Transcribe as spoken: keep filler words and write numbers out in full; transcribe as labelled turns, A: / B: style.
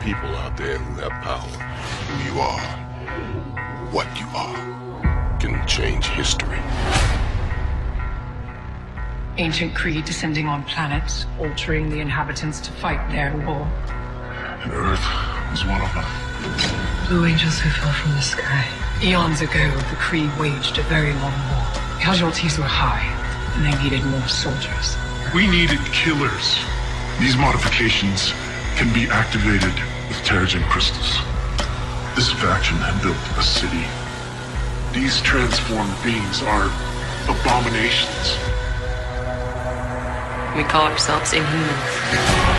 A: people out there who have power. Who you are, what you are, can change history.
B: Ancient Kree descending on planets, altering the inhabitants to fight their war.
A: Earth was one of them.
B: Blue angels who fell from the sky. Eons ago, the Kree waged a very long war. Casualties were high, and they needed more soldiers.
C: We needed killers. These modifications can be activated with Terrigen crystals. This faction had built a city. These transformed beings are abominations.
D: We call ourselves Inhumans.